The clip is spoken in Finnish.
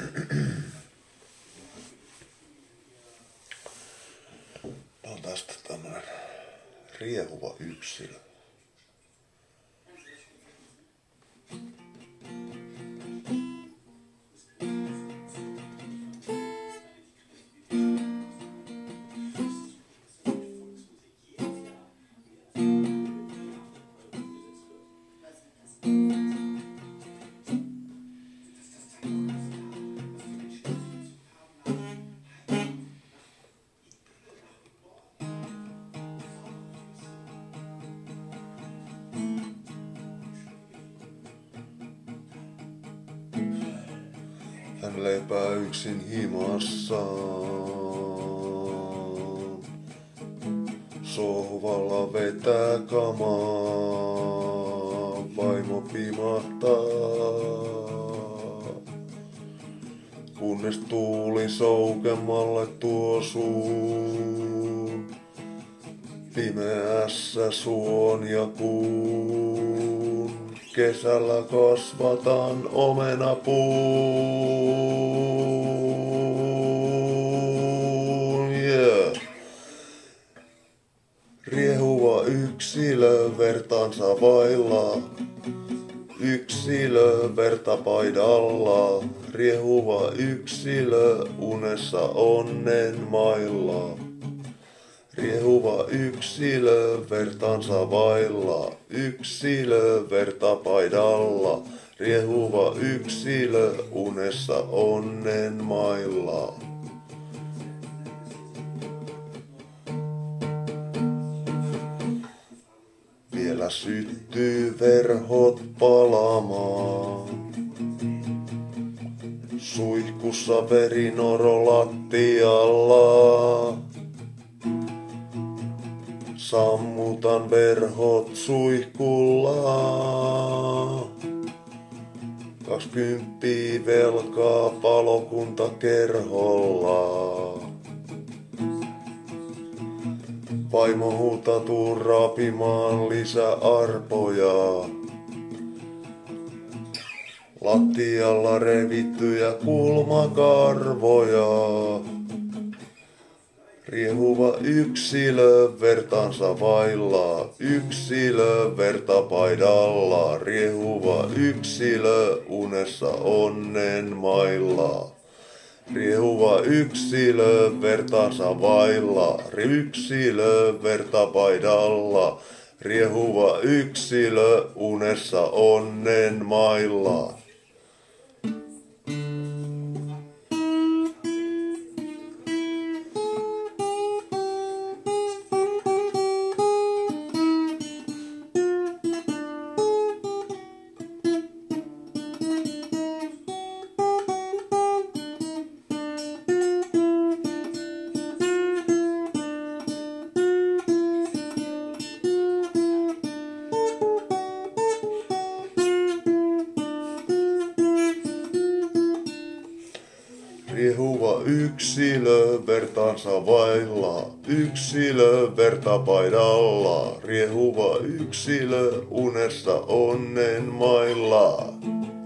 Tää on tästä tämmönen riehuva yksilö. Hän lepää yksin himassaan. Sohvalla vetää kamaa, vaimo pimahtaa. Kunnes tuuli soukemalle tuo suun. Pimeässä suon ja kuun. Kesällä kasvatan omenapuun. Yeah. Riehuva yksilö vertaansa vailla. Yksilö verta paidalla. Riehuva yksilö unessa onnen mailla. Riehuva yksilö vertaansa vailla, yksilö verta paidalla. Riehuva yksilö unessa onnen mailla. Vielä syttyy verhot palamaan. Suihkussa verinoro lattialla. Sammutan verhot suihkulla. 20 velkaa palokuntakerholla. Vaimo huutautuu rapimaan lisäarpoja. Lattialla revittyjä kulmakarvoja. Riehuva yksilö vertaansa vailla, yksilö verta paidalla. Riehuva yksilö unessa onnen mailla. Riehuva yksilö vertaansa vailla, yksilö verta paidalla. Riehuva yksilö unessa onnen mailla. Riehuva yksilö vertaansa vailla, yksilö verta paidalla. Riehuva yksilö unessa onnen mailla.